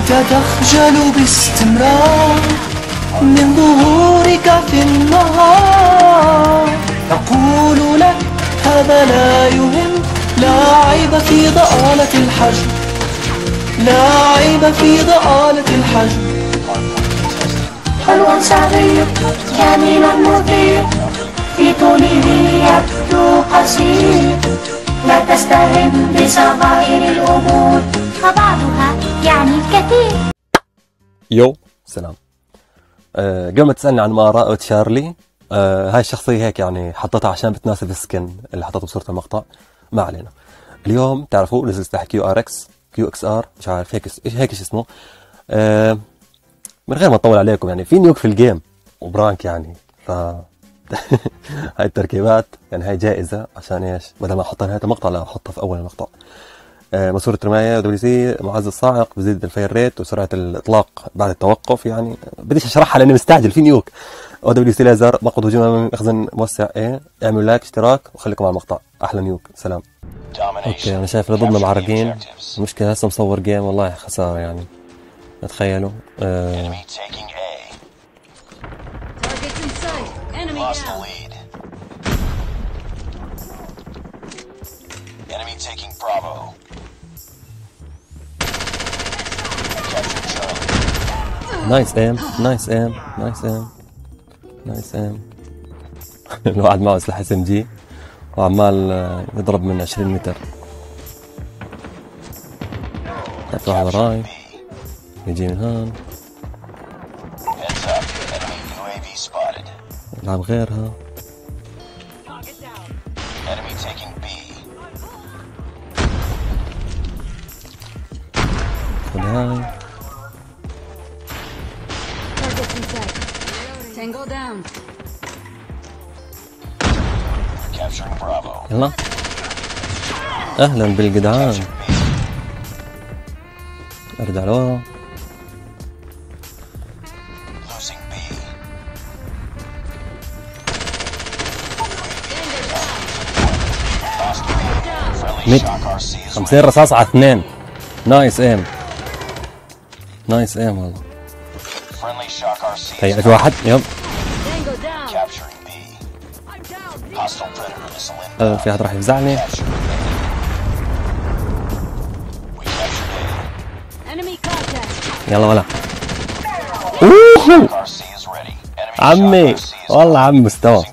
أنت تخجل باستمرار من ظهورك في النهار. أقول لك هذا لا يهم، لا عيب في ضآلة الحجم، لا عيب في ضآلة الحجم. حلو صغير جميل مثير، في طوله يبدو قصير. لا تستهن بصغائر الأمور، فبعضها يعني الكثير. يو سلام. قبل ما تسألني عن ما رأى تشارلي، هاي الشخصية هيك يعني حطيتها عشان بتناسب السكن اللي حطيته بصورة المقطع. ما علينا. اليوم تعرفوا نزل سلاح كيو اكس ار مش عارف هيك ايش اسمه. من غير ما اطول عليكم يعني في نيوك في الجيم وبرانك يعني ف هاي التركيبات يعني هاي جائزة عشان ايش؟ بدل ما احطها نهاية المقطع لا احطها في اول المقطع. ماسورة رماية دبليو سي معزز صاعق بزيد الفير ريت وسرعة الاطلاق بعد التوقف. يعني بديش اشرحها لاني مستعجل في نيوك. او دبليو سي ليزر مقود هجوم من مخزن موسع. اعملوا لايك اشتراك وخليكم على المقطع. احلى نيوك سلام. اوكي انا شايف اللي ضدنا معرقين. المشكلة هسه مصور جيم والله خسارة يعني. تخيلوا نايس ايم نايس ايم نايس ايم نايس ايم. الواحد معه سلاح اس ام جي وعمال يضرب من 20 متر. واحد وراي يجي من هون يلعب غيرها. خذ هاي يلا اهلا بالجدعان. ارجع لورا. ميت 50 رصاص على 2. نايس ايم نايس ايم والله. هي واحد يب. في واحد راح يفزعني. يلا ولا عمي والله عم مستوى.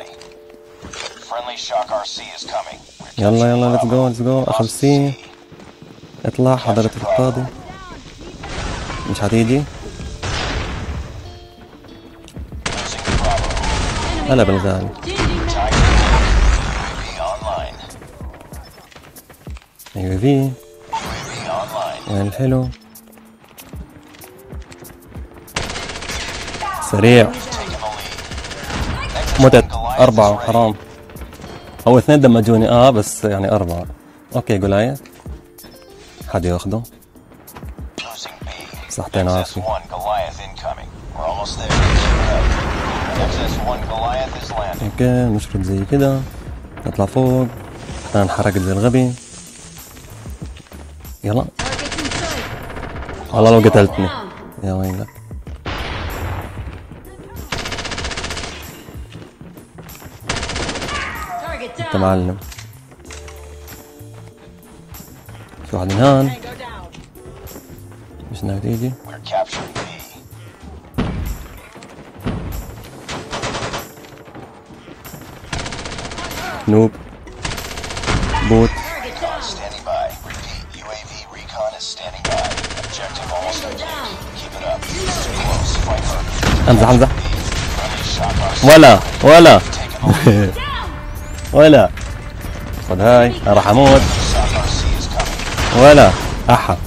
يلا يلا ليتس جو اخذ سي. اطلع حضرة القاضي مش هتيجي. هلا بالغالي. ايوه في وين الحلو سريع. متت 4 حرام. هو 2 دمجوني بس يعني 4. اوكي جولايث حد ياخده. صحتين عافية. اوكي مشرد زي كده. نطلع فوق. انا انحرقت زي الغبي. يلا والله لو قتلتني يا ويلك. انت معلم. في واحد من هون مش ناوي تيجي. نوب بوت. امزح ولا ولا خذ هاي. انا راح اموت ولا احا.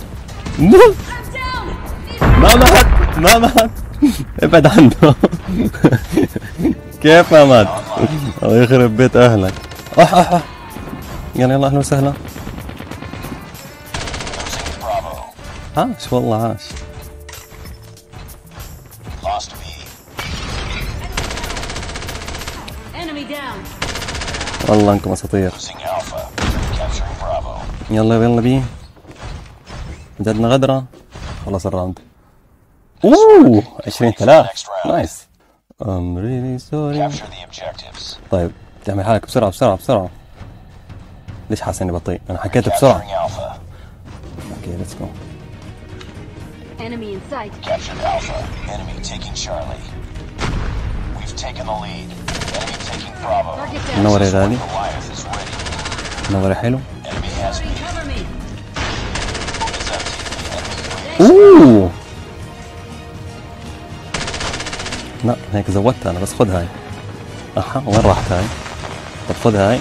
ما مات ابعد عنه. كيف ما مات؟ الله يخرب بيت اهلك. يلا يلا اهلا وسهلا. عاش والله عاش. والله انكم اساطير. يلا يلا بيه جدنا غدرة خلص الراوند. اوه 20,000 نايس. ريلي سوري. طيب تعمل حالك بسرعة بسرعة بسرعة. ليش حاسس اني بطيء؟ انا حكيت بسرعة. اوكي ليتس جو. Enemy in sight. Captured Alpha. Enemy taking Charlie. We've taken the lead. Enemy taking Bravo. Target down. منور يا غالي. Goliath is ready. منور يا حلو. Enemy has me. Cover me. It's empty. Enemy اوه لا هيك زودتها انا، بس خذ هاي. اها وين راحت هاي؟ طب خذ هاي.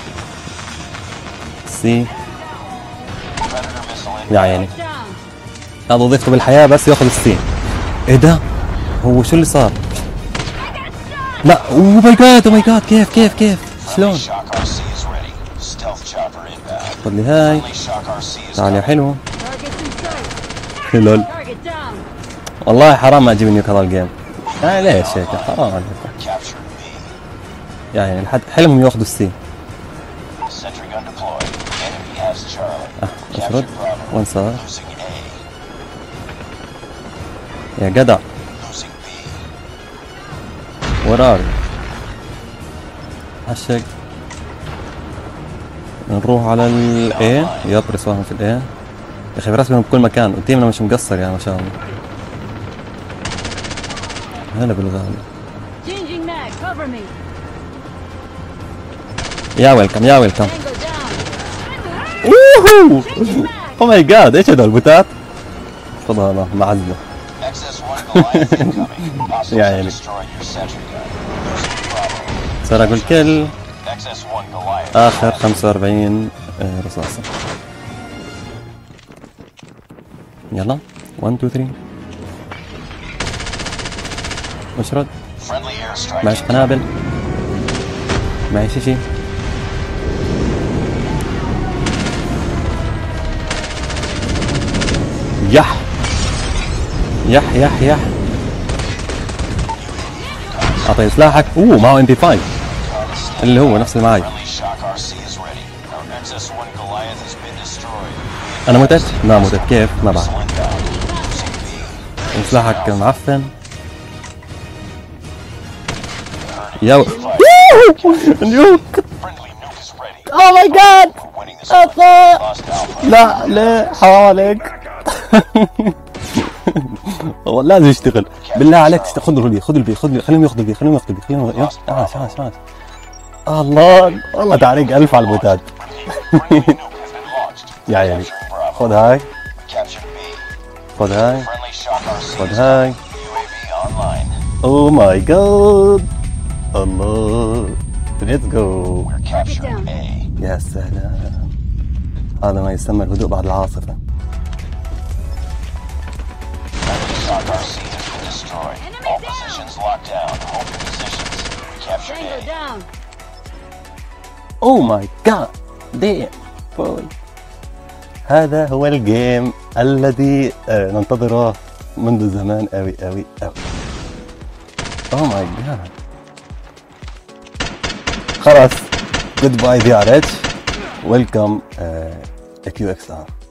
سي Predator missile يا عيني. Down. هذا وظيفته بالحياة بس ياخذ السي. ايه ده؟ هو شو اللي صار؟ لا اوه ماي جاد، اوه ماي جاد، كيف شلون؟ Shock RC is ready. Stealth chopper inbound. خذ لي هاي. Friendly Shock RC is تعال يا حلو. Targets in sight. لول Target down. والله حرام ما اجيب نيوك هذا الجيم. ليش هيك حرام عليك. captured B. يعني الحد حلمهم ياخذوا السي. Sentry gun deployed. Enemy has Charlie. اشرد Captured Bravo. وين صار؟ Losing A. يا جدع Losing B. وراري عشق. نروح على الاي. يب رسواهم في الاي. يا اخي برسمهم بكل مكان وتيمنا مش مقصر يعني ما شاء الله. هلا بالغالي. Changing mag. Cover me. يا ويلكم يا ويلكم. Tango down. اوه او ماي جاد ايش هدول البوتات؟ خذ هذا معزة. XS-1 Goliath incoming. Hostiles يا have عيني. destroyed your sentry gun. Losing Bravo. سرقوا الكل. XS-1 Goliath. اخر 45 رصاصة. يلا 1 2 3 اشرد. Friendly airstrike. معيش قنابل، معيش شي. يح اعطي سلاحك. اوه معه ام بي 5 اللي هو نفس اللي معي. Friendly Shock RC is ready. Our XS-1 Goliath has been destroyed. انا متت؟ ما متت. كيف؟ ما بعرف. Missile inbound. Losing B. سلاحك معفن. يا نيوك. Friendly nuke is ready. اوه ماي جاد. We're winning this one. Lost Alpha. لا حرام عليك. هو لازم يشتغل بالله عليك. خذ البي خليهم ياخذوا البي عاش. الله والله تعريق ألف على البوتات. Friendly nuke has been launched. يا عيني Capturing Bravo. خذ هاي Captured B. خذ هاي Friendly Shock RC خذ is هاي. UAV online. اوه ماي جاد الله. ليتس جو. We're capturing A. يا سلام، هذا ما يسمى الهدوء بعد العاصفة. Friendly Shock RC has been destroyed. All positions locked down. Hold your positions. We captured Tango A. down. اوه ماي جاد ديم بوي. هذا هو الجيم الذي ننتظره منذ زمان أوي. اوه ماي جاد. خلاص جود باي دي ار اتش. ويلكم QXR.